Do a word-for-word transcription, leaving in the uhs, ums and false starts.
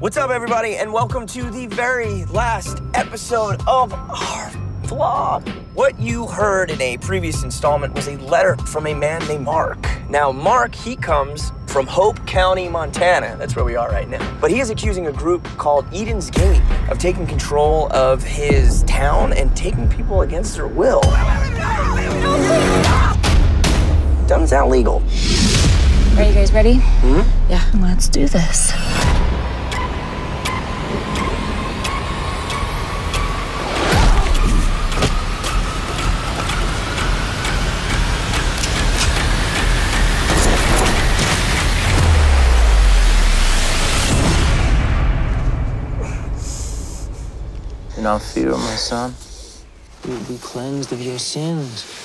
What's up, everybody, and welcome to the very last episode of our vlog. What you heard in a previous installment was a letter from a man named Mark. Now, Mark, he comes from Hope County, Montana. That's where we are right now. But he is accusing a group called Eden's Gate of taking control of his town and taking people against their will. Doesn't sound legal. Are you guys ready? Mm-hmm. Yeah. Let's do this. Do not fear, my son. You will be cleansed of your sins.